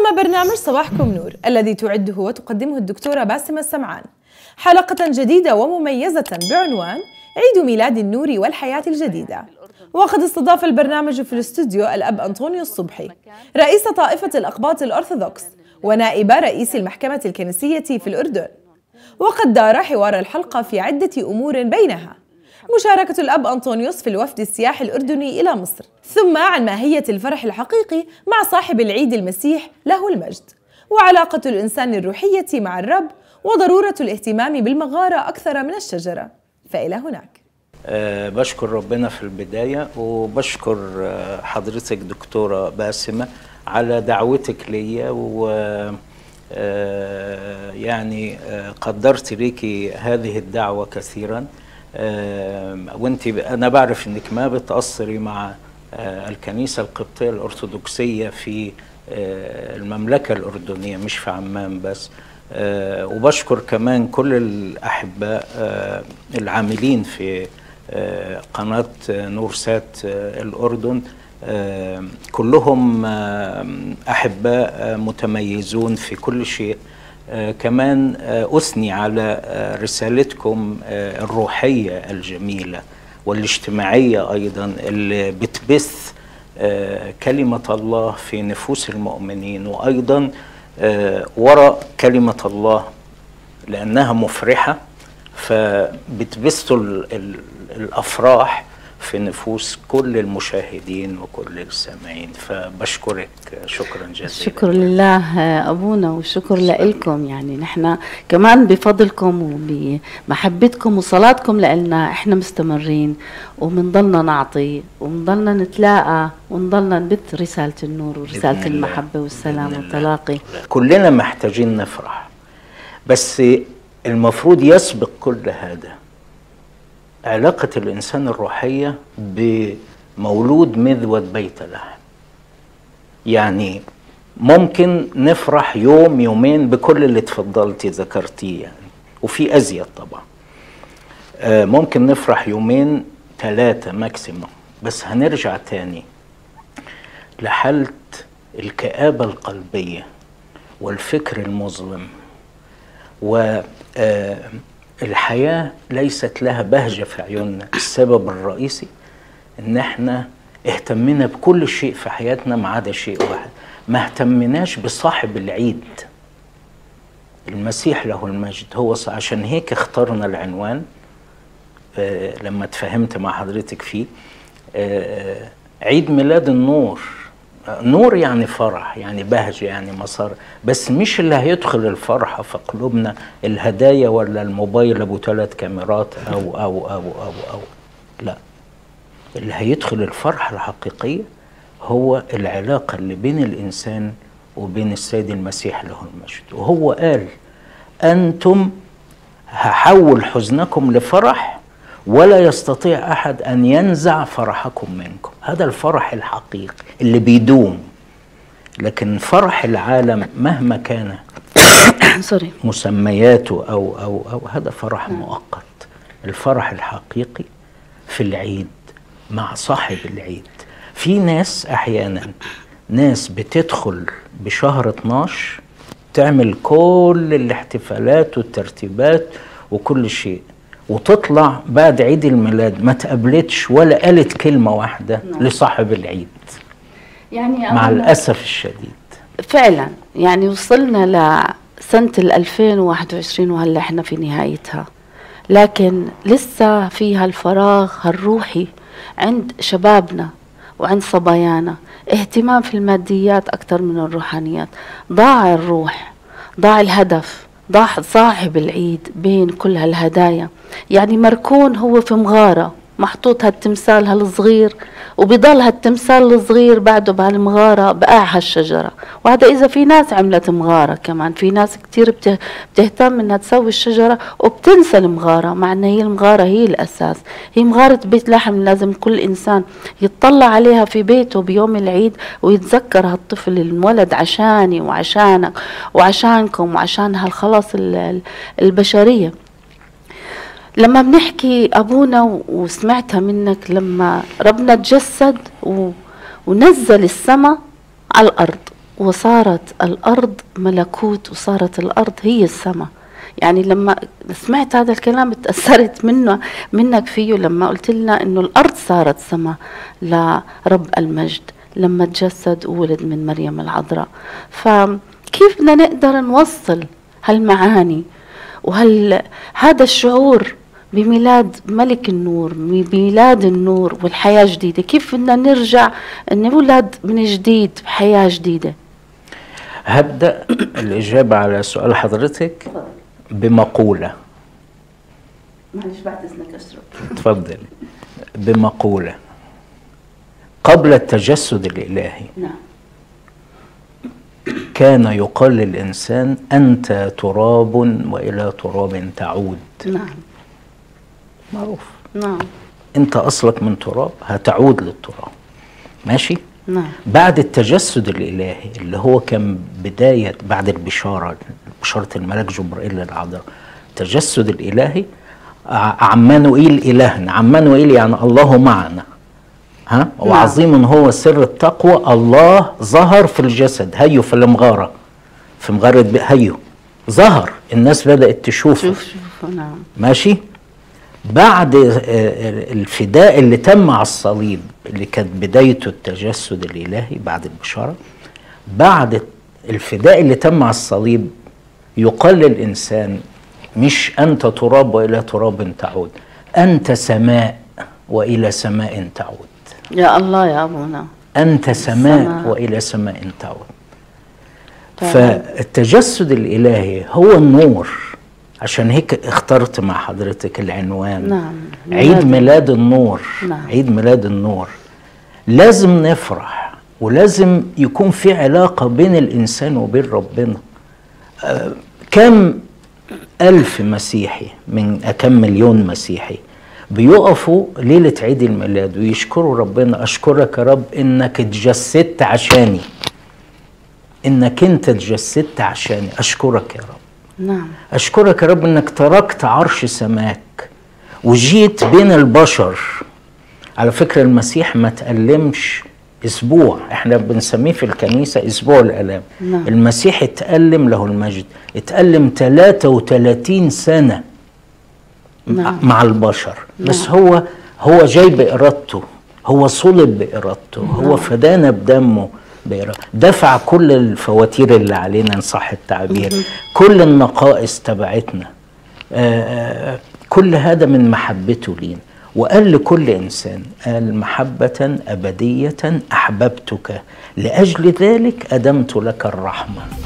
ختم برنامج صباحكم نور الذي تعده وتقدمه الدكتورة باسمة السمعان حلقة جديدة ومميزة بعنوان عيد ميلاد النور والحياة الجديدة. وقد استضاف البرنامج في الاستوديو الأب أنطونيو الصبحي رئيس طائفة الأقباط الأرثوذكس ونائب رئيس المحكمة الكنسية في الأردن. وقد دار حوار الحلقة في عدة أمور بينها مشاركة الأب أنطونيوس في الوفد السياحي الأردني إلى مصر، ثم عن ماهية الفرح الحقيقي مع صاحب العيد المسيح له المجد، وعلاقة الإنسان الروحية مع الرب، وضرورة الاهتمام بالمغارة أكثر من الشجرة. فإلى هناك. بشكر ربنا في البداية، وبشكر حضرتك دكتورة باسمة على دعوتك ليا، و يعني قدرت ليكي هذه الدعوة كثيرا، وانت انا بعرف انك ما بتأثري مع الكنيسة القبطية الأرثوذكسية في المملكة الأردنية، مش في عمان بس. وبشكر كمان كل الأحباء العاملين في قناة نورسات الأردن، كلهم أحباء متميزون في كل شيء. كمان أثني على رسالتكم الروحية الجميلة والاجتماعية أيضا، اللي بتبث كلمة الله في نفوس المؤمنين، وأيضا وراء كلمة الله لأنها مفرحة فبتبث الأفراح في نفوس كل المشاهدين وكل السامعين. فبشكرك شكرا جزيلا. شكر لله أبونا، وشكر لكم. يعني نحن كمان بفضلكم وبمحبتكم وصلاتكم لنا احنا مستمرين، ومنضلنا نعطي ومنضلنا نتلاقى ونضلنا نبث رسالة النور ورسالة المحبة والسلام والتلاقي. كلنا محتاجين نفرح، بس المفروض يسبق كل هذا علاقة الإنسان الروحية بمولود مذود بيت لحم. يعني ممكن نفرح يوم يومين بكل اللي تفضلتي ذكرتيه، يعني وفي أزيد طبعا. ممكن نفرح يومين 3 ماكسيموم، بس هنرجع تاني لحالة الكآبة القلبية والفكر المظلم، الحياة ليست لها بهجة في عيوننا. السبب الرئيسي ان احنا اهتمنا بكل شيء في حياتنا ما عدا شيء واحد، ما اهتمناش بصاحب العيد المسيح له المجد. هو عشان هيك اخترنا العنوان لما اتفهمت مع حضرتك فيه عيد ميلاد النور. نور يعني فرح، يعني بهجة، يعني مسار، بس مش اللي هيدخل الفرحة في قلوبنا الهدايا ولا الموبايل ابو 3 كاميرات أو أو أو أو أو لا. اللي هيدخل الفرحة الحقيقية هو العلاقة اللي بين الإنسان وبين السيد المسيح له المجد. وهو قال أنتم هحول حزنكم لفرح ولا يستطيع أحد أن ينزع فرحكم منكم. هذا الفرح الحقيقي اللي بيدوم. لكن فرح العالم مهما كان مسمياته أو هذا فرح مؤقت. الفرح الحقيقي في العيد مع صاحب العيد. في ناس أحيانا ناس بتدخل بشهر 12 تعمل كل الاحتفالات والترتيبات وكل شيء، وتطلع بعد عيد الميلاد ما تقابلتش ولا قالت كلمة واحدة لصاحب العيد. يعني مع الأسف الشديد فعلا. يعني وصلنا لسنة 2021 وهلا احنا في نهايتها، لكن لسه فيها الفراغ الروحي عند شبابنا وعند صبايانا، اهتمام في الماديات أكثر من الروحانيات. ضاع الروح، ضاع الهدف، ضاع صاحب العيد بين كل هالهدايا. يعني مركون هو في مغارة محطوط هالتمثال هالصغير، وبيضل هالتمثال الصغير بعده بهالمغارة بقاع هالشجرة. وهذا إذا في ناس عملت مغارة. كمان في ناس كتير بتهتم إنها تسوي الشجرة وبتنسى المغارة، مع إن هي المغارة هي الأساس. هي مغارة بيت لحم لازم كل إنسان يتطلع عليها في بيته بيوم العيد ويتذكر هالطفل المولد عشاني وعشانك وعشانكم وعشان هالخلاص البشرية. لما بنحكي أبونا وسمعتها منك، لما ربنا تجسد ونزل السماء على الأرض وصارت الأرض ملكوت، وصارت الأرض هي السماء. يعني لما سمعت هذا الكلام تأثرت منك فيه لما قلت لنا إنه الأرض صارت سماء لرب المجد لما تجسد وولد من مريم العذراء. فكيف بدنا نقدر نوصل هالمعاني هذا الشعور بميلاد ملك النور، بميلاد النور والحياة جديدة؟ كيف بدنا نرجع نولد من جديد بحياة جديدة؟ هبدأ الإجابة على سؤال حضرتك بمقولة. معلش بعد إذنك أشرب. تفضل. بمقولة: قبل التجسد الإلهي نعم. كان يقال للإنسان أنت تراب وإلى تراب تعود. نعم. معروف. نعم. أنت أصلك من تراب، هتعود للتراب. ماشي؟ نعم. بعد التجسد الإلهي اللي هو كان بداية بعد بشارة الملاك جبرائيل للعذراء، التجسد الإلهي، عمانوئيل إلهنا. عمانوئيل يعني الله معنا. ها؟ وعظيم هو سر التقوى، الله ظهر في الجسد. هيو في المغارة، في مغارة هيو ظهر، الناس بدأت تشوفه. نعم. ماشي؟ بعد الفداء اللي تم على الصليب اللي كانت بدايته التجسد الإلهي بعد البشارة، بعد الفداء اللي تم على الصليب يقال للإنسان مش أنت تراب وإلى تراب تعود، أنت سماء وإلى سماء تعود. يا الله يا أبونا، أنت سماء وإلى سماء تعود. فالتجسد الإلهي هو النور. عشان هيك اخترت مع حضرتك العنوان. نعم. عيد ميلاد النور. نعم. عيد ميلاد النور. لازم نفرح، ولازم يكون في علاقة بين الإنسان وبين ربنا. كم ألف مسيحي من كم مليون مسيحي بيقفوا ليلة عيد الميلاد ويشكروا ربنا: أشكرك يا رب إنك اتجسدت عشاني، إنك أنت اتجسدت عشاني، أشكرك يا رب. نعم. أشكرك يا رب إنك تركت عرش سماك وجيت بين البشر. على فكرة المسيح ما تألمش أسبوع، إحنا بنسميه في الكنيسة أسبوع الآلام. نعم. المسيح اتألم له المجد، اتألم 33 سنة. نعم. مع البشر. نعم. بس هو جاي بإرادته، هو صلب بإرادته. نعم. هو فدانا بدمه بإرادته، دفع كل الفواتير اللي علينا إن صح التعبير، كل النقائص تبعتنا، كل هذا من محبته لينا. وقال لكل إنسان، قال: محبة أبدية أحببتك، لأجل ذلك أدمت لك الرحمة.